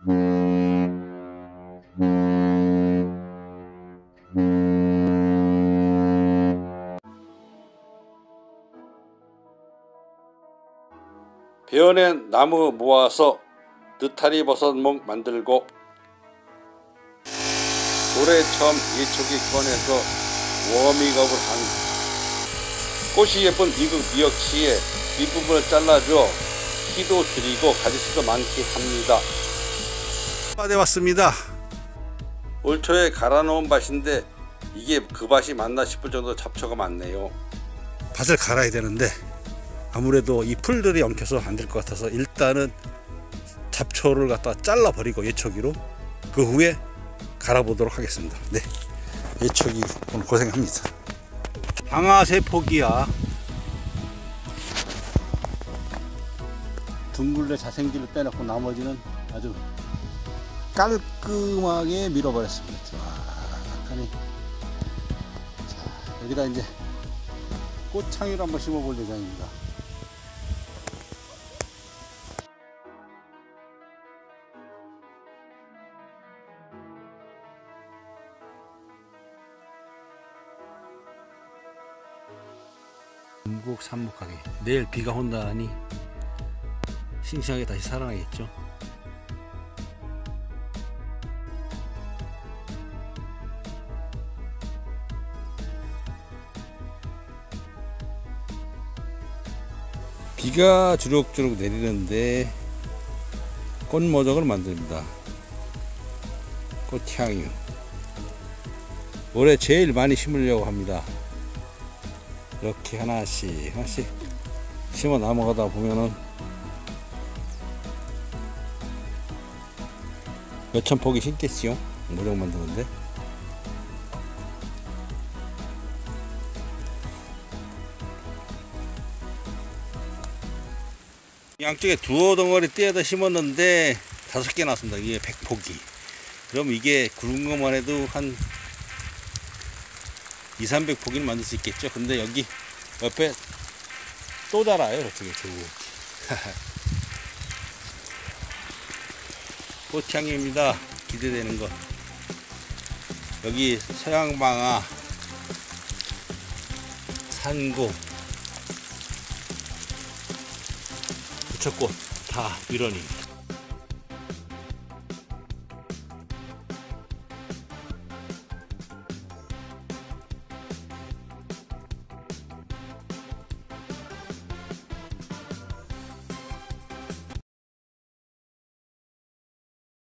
베어낸 나무 모아서 느타리 버섯목 만들고, 올해 처음 예초기 꺼내서 워밍업을 한 꽃이 예쁜 미국 미역치에 윗부분을 잘라줘 키도 줄이고 가지수도 많게 합니다. 밭에 왔습니다. 올 초에 갈아놓은 밭인데 이게 그 밭이 맞나 싶을 정도로 잡초가 많네요. 밭을 갈아야 되는데 아무래도 이 풀들이 엉켜서 안 될 것 같아서 일단은 잡초를 갖다 잘라 버리고 예초기로 그 후에 갈아보도록 하겠습니다. 네, 예초기 오늘 고생합니다. 방아쇠 포기야. 둥글레 자생기를 빼놓고 나머지는 아주 깔끔하게 밀어버렸습니다. 쫙하니. 자, 여기다 이제 꽃창이를 한번 심어볼 예정입니다. 삼목하게 내일 비가 온다니 싱싱하게 다시 살아나겠죠. 비가 주룩주룩 내리는데 꽃모적을 만듭니다. 꽃향유 올해 제일 많이 심으려고 합니다. 이렇게 하나씩 심어 넘어가다 보면은 몇천 폭이 심겠지요. 모종 만드는데 양쪽에 두어 덩어리 떼어다 심었는데 5개 나왔습니다. 이게 100포기. 그럼 이게 굵은 것만 해도 한 200~300포기는 만들 수 있겠죠. 근데 여기 옆에 또 자라요. 이렇게 쭉. 꽃향입니다. 기대되는 것. 여기 서양방아, 산고, 부처꽃 다 밀어냅니다.